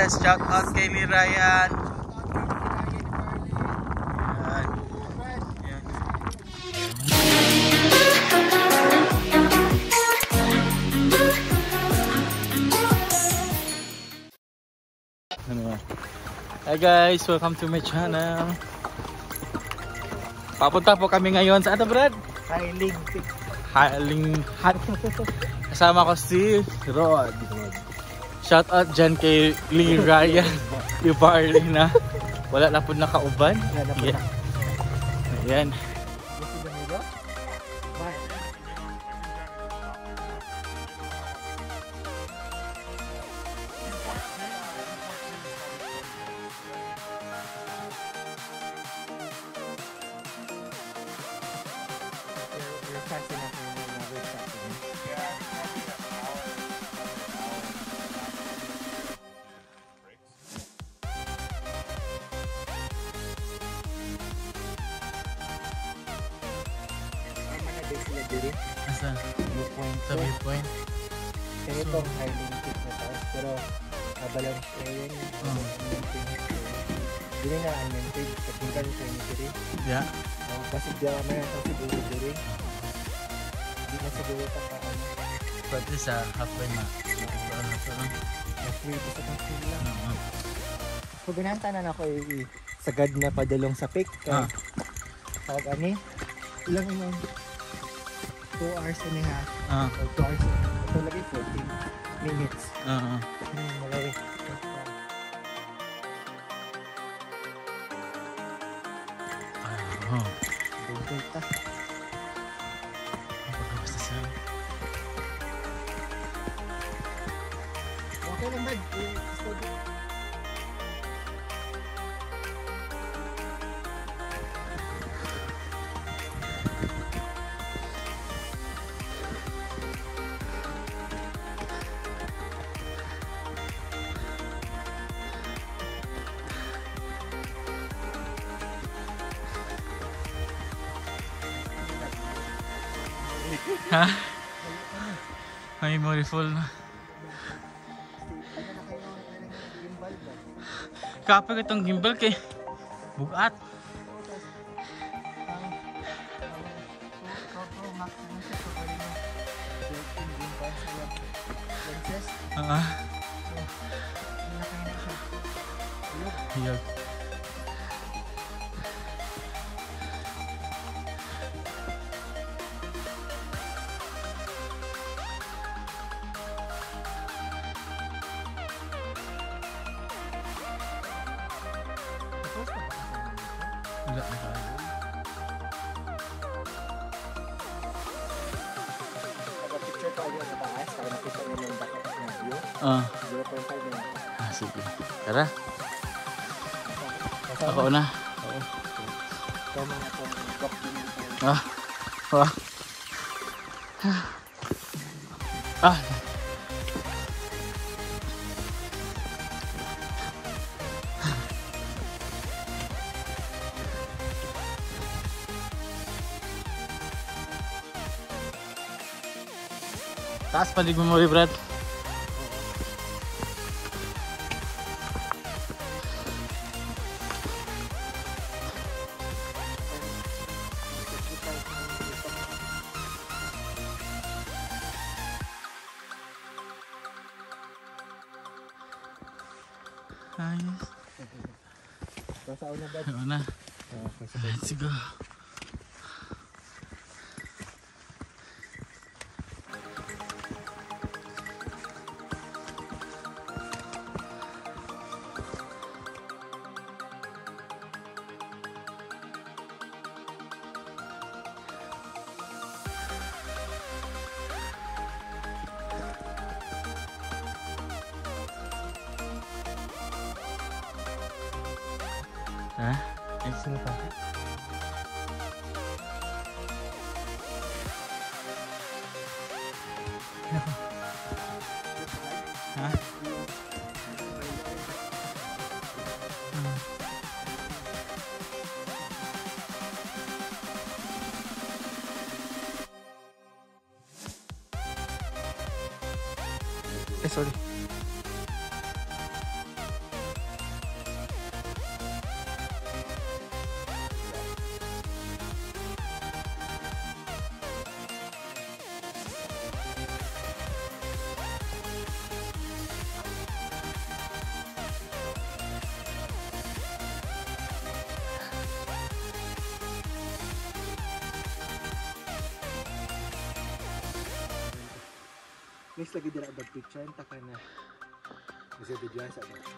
Yes, shout out kay Lee Ryan. Yan. Hi guys, welcome to my channel. Papunta po kami ngayon sa ano, Brad? Hiling. Kasama ko si Rod. Shout out dyan kay Lee Ryan. Yung barley na wala na po nakauban. Yeah. Ayan. Asa? Viewpoint. Sa viewpoint. Kaya itong highly peak na taas, pero balance area yun. Hindi na unlimited. Technical cemetery. Yeah. Kasi diyan may ito siguro diri. Hindi na siguro takaan. Pwede sa halfway na. Halfway po sa halfway lang. Kung binantanan ako sagad na padulong sa peak. Pag ani, ilang naman 2 hours and a half. Or 2 hours. Ito lagi 14 minutes. Malawin. Basta siya. Okay lang, bad. Ha? Memoriful na. Kapag itong gimbal kay bugat. Hiyag. Wala na tayo. Picture ko agad sa taas, para nakita nyo yung dapat na view. 0.5 na. Sige. Tara. Ako na. Oo. Tama na ito. Block din ito. Taas palig mo mo, Brad. Ayos. Sa una ba? Una. Let's go. Hah? Sino pa? Hah? Sorry. Next lagi dira bag picture ta kana. Bisa video sa ba.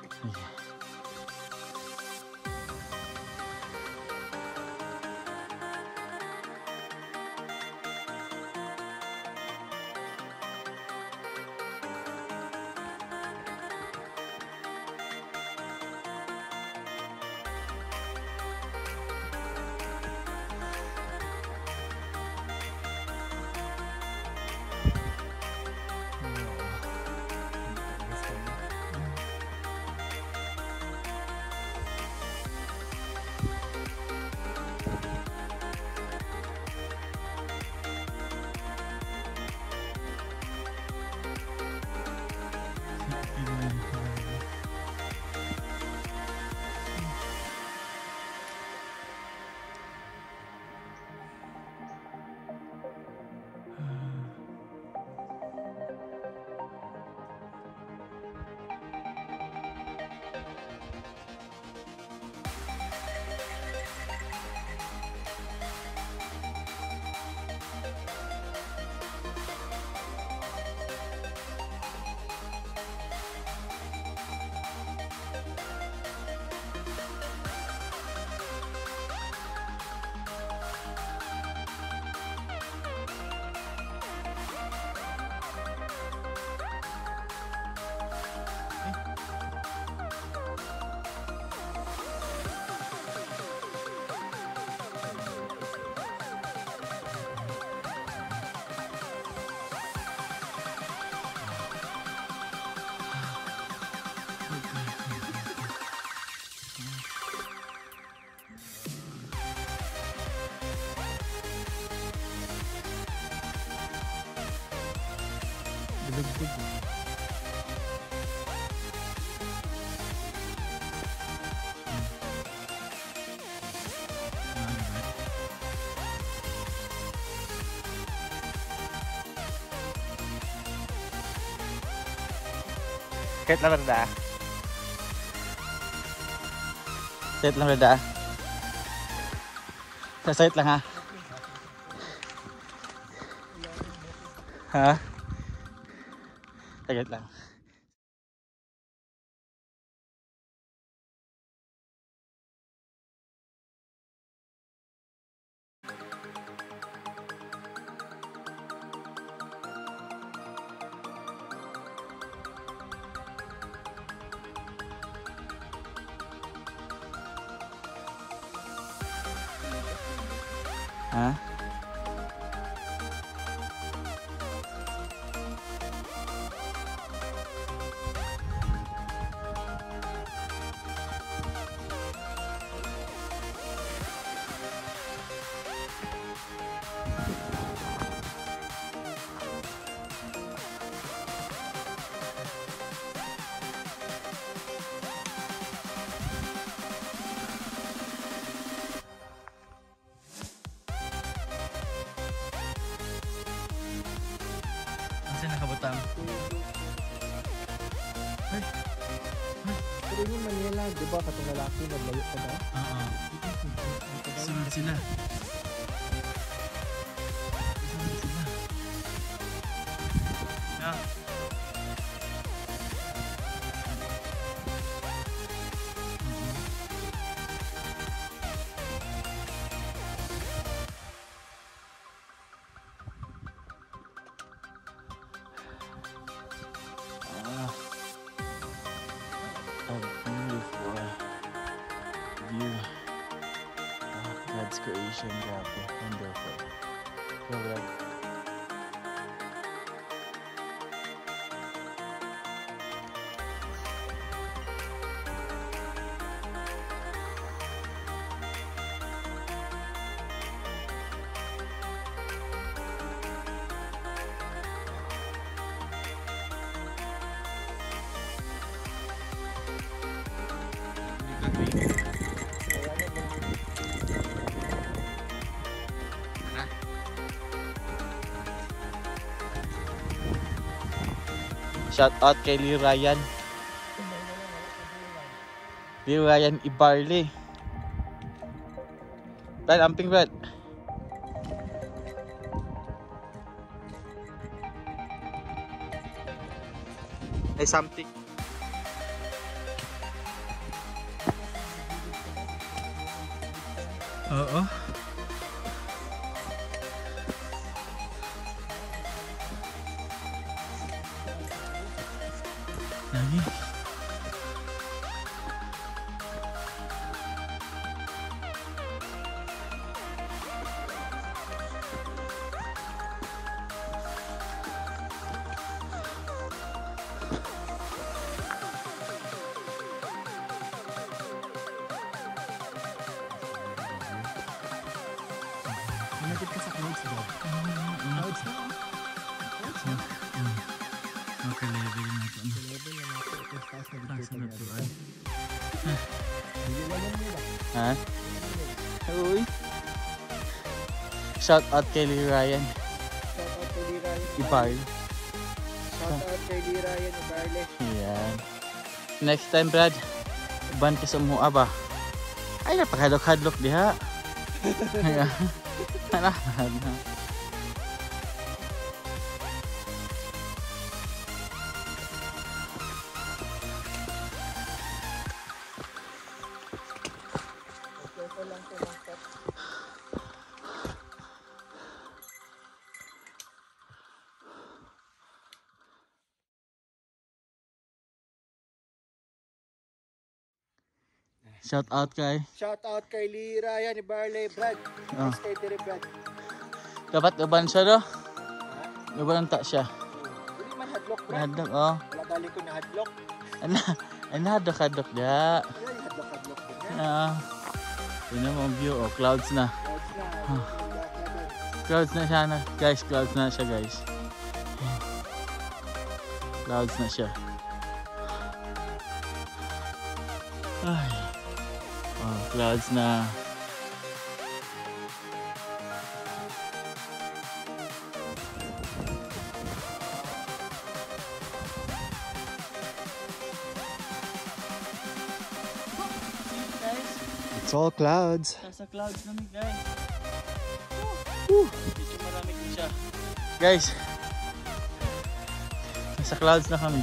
Kahit lang rada. Kahit lang rada. Sa site lang ha. Ha? Kahit lang. Ha? Saan nakabutang? Pero yung Manila, di ba katong lalaki naglayo ka ba? Oo. Sunod sila. Sunod sila. Yeah. A beautiful view of God's creation. Grabe, wonderful. Grabe. Shout out kay Lee Ryan. Lee Ryan Ibarli. Brad, amping Brad. Ay something. Oo. Lagi. Malapit ka sa clouds, Bob. Clouds na. Clouds na. Okay, level na ito. Sa level na natin. Ito taas na Taas dito. na natuan. Hindi lang nila. Ha? Uy. Shout out kay Lee Ryan. Shout out kay Lee Ryan. Ibarl. Shout out kay Lee Ryan Ibarle. Yan. Next time, Brad. Ban ka sa mua ba? Ay, napakadlok-hadlok diha. Ano? Ito lang ito lang step. Shout out kay. Shout out kay Lee Ryan Ibarle, Brad. Oh. Stay dire, Brad. Dapat uban siya do. Uban ta siya. Hindi man hadlock, Brad. Hadlok oh. Wala balik ko na hadlock. Hadlok dia. Ay, hadlock din yan. Yun na mo ang view oh, clouds na. Clouds na. Huh. Clouds na siya na. Guys, clouds na siya, guys. Clouds na siya. Ay. Oh, clouds na. It's all clouds. Nasa clouds na guys. Medyo marami din siya. Guys, nasa clouds na kami.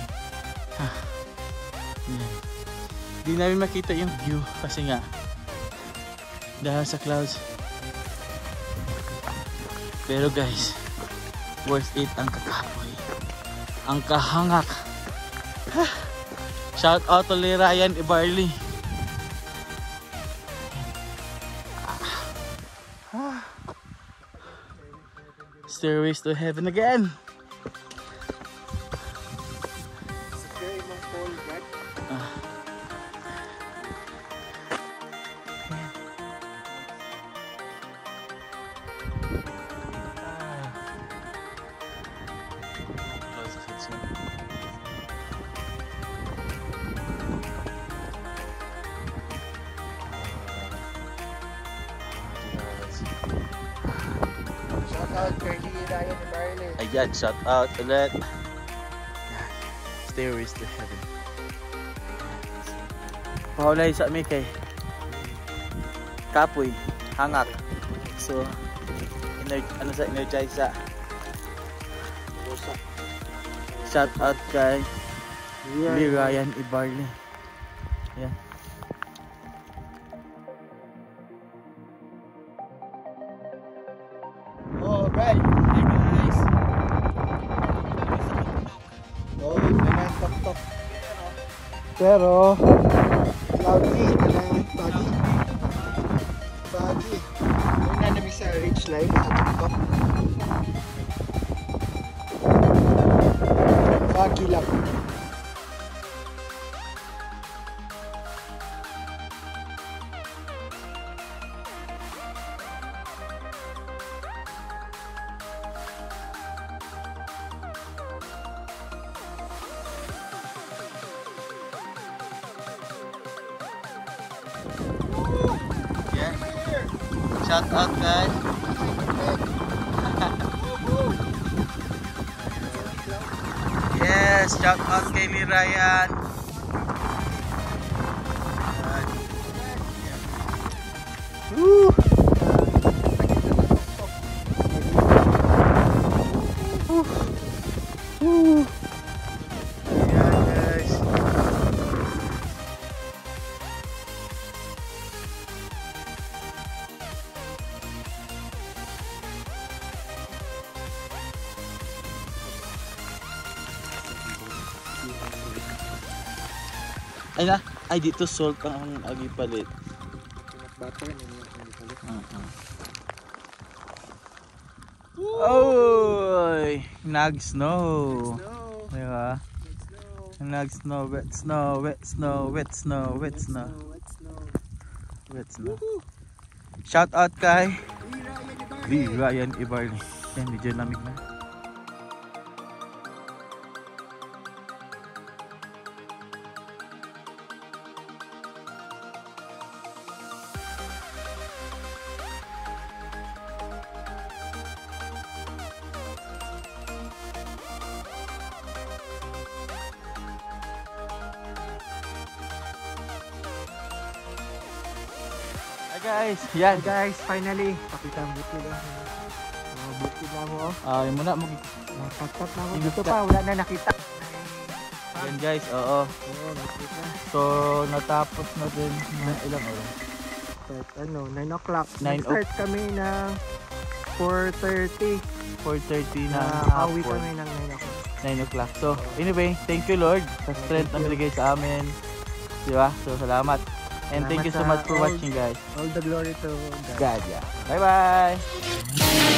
Yan. Di namin makita yung view kasi nga dahil sa clouds. Pero guys, worth it ang kakapoy. Ang kahangak. Shout out to Lee Ryan Ibarle. Stairways to heaven again. Secure imong pole, Brad. Shout out kay Lee Ryan Ibarle. Ayan, shout out ulit. Stairways to heaven. Paulay sa amin kay kapoy, hangak. So, ano sa energize sa shout out kay Lee Ryan Ibarle. Ayan. Oh, Brad. Hey guys. Oh, ganyan tok-tok. Pero, cloudy. Foggy. Foggy. Yung nanami sa ridge line sa tok-tok. Foggy lang. Yeah. Shout out guys. Yes, shout out kay Lee Ryan. Woo! Woo! Ayan, Ay na, ay dito salt ang agi palit. Peanut butter na niya ang palit. Oy, nag-snow. Snow. Diba? Nag-snow, wet snow, wet snow, wet snow, wet snow. Wet snow. Shout out kay Lee Ryan Ibarni. Yan, medyo lamig na. Guys, yan Guys, finally, pakita ang bukid lang. Bukid na mo. ay muna mag Nakaktat na mo. Dito pa, wala na nakita. yan guys, oo. Oo, nakita. So natapos na din na ilang oras? Start, 9 o'clock. 9 Start kami ng 4:30. 4:30 na Awi hapon. kami ng 9 o'clock. 9 o'clock. So anyway, thank you Lord sa strength na binigay sa amin. Diba? So salamat. And thank you so much for watching guys. All the glory to God. God, yeah. Bye bye!